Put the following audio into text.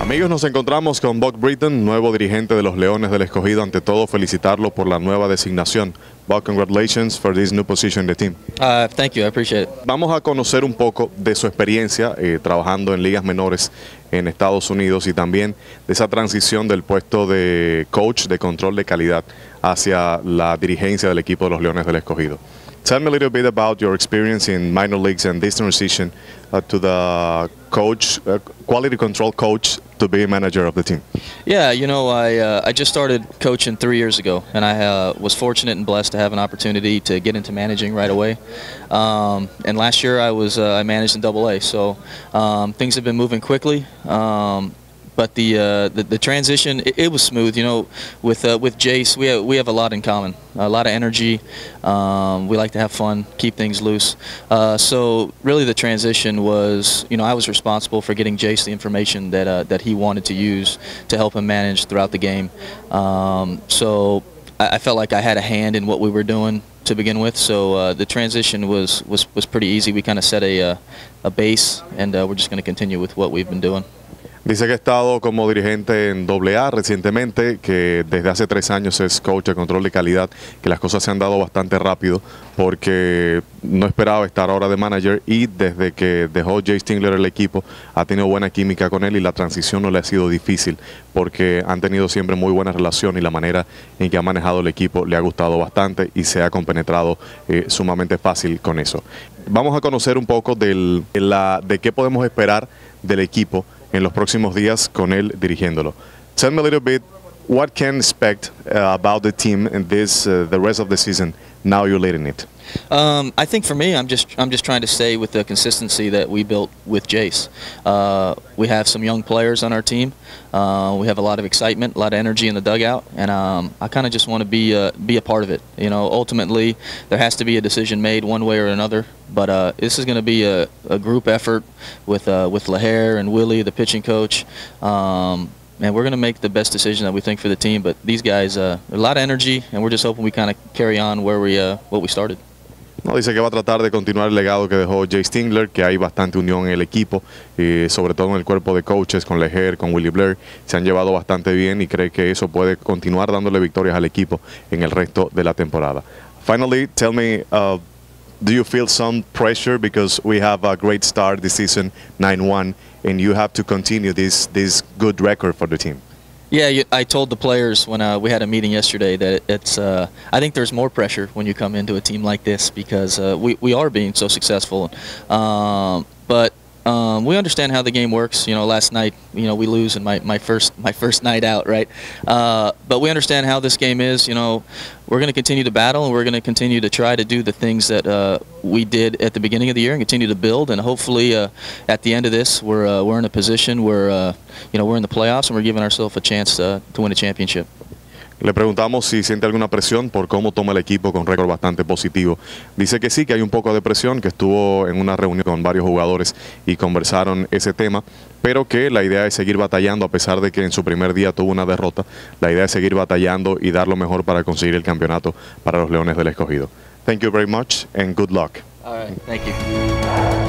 Amigos, nos encontramos con Buck Britton, nuevo dirigente de los Leones del Escogido. Ante todo, felicitarlo por la nueva designación. Buck, congratulations for this new position in the team. Thank you, I appreciate it. Vamos a conocer un poco de su experiencia trabajando en ligas menores en Estados Unidos y también de esa transición del puesto de coach de control de calidad hacia la dirigencia del equipo de los Leones del Escogido. Tell me a little bit about your experience in minor leagues and this transition to the coach, quality control coach, to be a manager of the team. Yeah, you know, I just started coaching 3 years ago, and I was fortunate and blessed to have an opportunity to get into managing right away. And last year I managed in AA, so things have been moving quickly. But the transition, it was smooth. You know, with Jace, we have a lot in common, a lot of energy. We like to have fun, keep things loose. So really, the transition was, you know, I was responsible for getting Jace the information that he wanted to use to help him manage throughout the game. So I felt like I had a hand in what we were doing to begin with. So the transition was pretty easy. We kind of set a base, and we're just going to continue with what we've been doing. Dice que ha estado como dirigente en AA recientemente, que desde hace 3 años es coach de control de calidad, que las cosas se han dado bastante rápido porque no esperaba estar ahora de manager y desde que dejó Jay Stingler el equipo ha tenido buena química con él y la transición no le ha sido difícil porque han tenido siempre muy buena relación y la manera en que ha manejado el equipo le ha gustado bastante y se ha compenetrado sumamente fácil con eso. Vamos a conocer un poco de qué podemos esperar del equipo en los próximos días con él dirigiéndolo. Tell me a little bit what can expect about the team in this the rest of the season now you're leading it. I think for me, I'm just trying to stay with the consistency that we built with Jace. We have some young players on our team. We have a lot of excitement, a lot of energy in the dugout, and I kind of just want to be a part of it. You know, ultimately, there has to be a decision made one way or another. But this is going to be a group effort with Lahair and Willie, the pitching coach. And we're going to make the best decision that we think for the team. But these guys, a lot of energy, and we're just hoping we kind of carry on what we started. No, dice que va a tratar de continuar el legado que dejó Jay Stingler, que hay bastante unión en el equipo, sobre todo en el cuerpo de coaches, con Leher, con Willie Blair, se han llevado bastante bien y cree que eso puede continuar dándole victorias al equipo en el resto de la temporada. Finally, tell me, do you feel some pressure because we have a great start this season, 9-1, and you have to continue this good record for the team? Yeah, I told the players when we had a meeting yesterday that it's. I think there's more pressure when you come into a team like this because we are being so successful, but we understand how the game works. You know, last night, you know, we lose in my first night out, right? But we understand how this game is. You know, we're going to continue to battle, and we're going to continue to try to do the things that we did at the beginning of the year, and continue to build. And hopefully, at the end of this, we're in a position where you know, we're in the playoffs, and we're giving ourselves a chance to win a championship. Le preguntamos si siente alguna presión por cómo toma el equipo con récord bastante positivo. Dice que sí, que hay un poco de presión, que estuvo en una reunión con varios jugadores y conversaron ese tema, pero que la idea es seguir batallando a pesar de que en su primer día tuvo una derrota. La idea es seguir batallando y dar lo mejor para conseguir el campeonato para los Leones del Escogido. Thank you very much and good luck. All right, thank you.